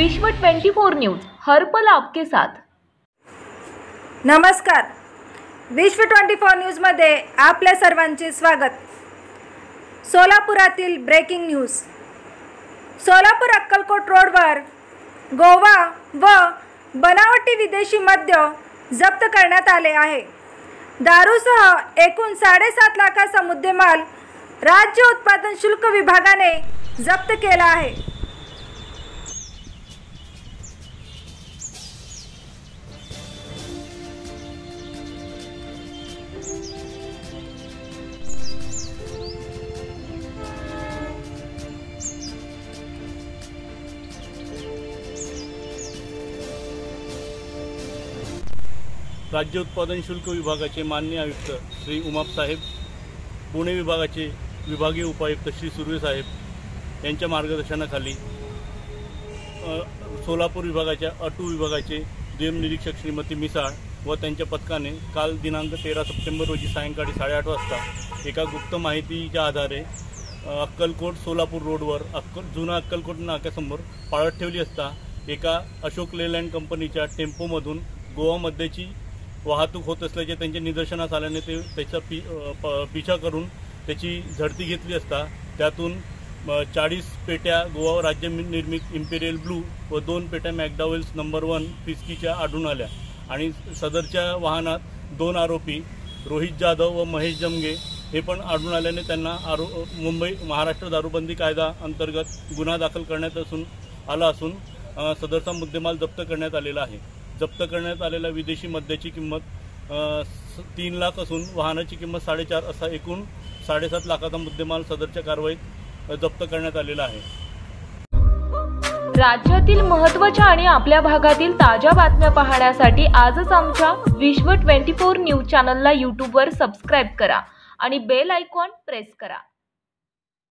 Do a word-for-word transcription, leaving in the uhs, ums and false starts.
विश्व चोवीस न्यूज हर पल आपके साथ। नमस्कार, विश्व चोवीस न्यूजमध्ये आपल्या सर्वांचे स्वागत। सोलापुरातील ब्रेकिंग न्यूज। सोलापूर अक्कलकोट रोडवर गोवा व बनावटी विदेशी मद्य जप्त करण्यात आले आहे। दारूसह एकूण साडेसात लाखाचा मुद्देमाल राज्य उत्पादन शुल्क विभागाने जप्त केला आहे। राज्य उत्पादन शुल्क विभागाचे माननीय आयुक्त श्री उमाप साहेब, पुणे विभागाचे विभागीय उपायुक्त श्री सुर्वे साहेब यांच्या मार्गदर्शनाखाली सोलापूर विभागाच्या अटू विभागाचे दुय्यम निरीक्षक श्रीमती मिसाळ व त्यांच्या पथकाने काल दिनांक तेरा सप्टेंबर रोजी सायंकाळी साडेआठ वाजता एका गुप्त माहितीच्या आधारे अक्कलकोट सोलापूर रोडवर अक्कल जुना अक्कलकोट नाक्यासमोर पाळत ठेवली असता एका अशोक लेलँड कंपनीच्या टेम्पोमधून गोवा मद्याची वाहतूक होत असल्याचे त्यांच्या निदर्शनास आल्याने ते त्याचा पि पिछा करून त्याची झडती घेतली असता त्यातून चाळीस पेट्या गोवा राज्य निर्मित इम्पेरियल ब्लू व दोन पेट्या मॅकडॉवेल्स नंबर वन फिस्कीच्या आढळून आल्या आणि सदरच्या वाहनात दोन आरोपी रोहित जाधव व महेश जमगे हे पण आढळून आल्याने त्यांना आरो मुंबई महाराष्ट्र दारूबंदी कायदा अंतर्गत गुन्हा दाखल करण्यात असून आला असून सदरचा मुद्देमाल जप्त करण्यात आलेला आहे। जप्त करण्यात आलेल्या विदेशी मद्याची किंमत तीन लाख असून वाहनाची किंमत साडेचार असा एकूण साडेसात लाखाचा मुद्देमाल सदरच्या कारवाईत जप्त करण्यात आलेला आहे। राज्यातील महत्त्वाच्या आणि आपल्या भागातील ताज्या बातम्या पाहण्यासाठी आजच आमच्या विश्व चोवीस न्यूज चॅनलला यूट्यूबवर सबस्क्राईब करा आणि बेल आयकॉन प्रेस करा।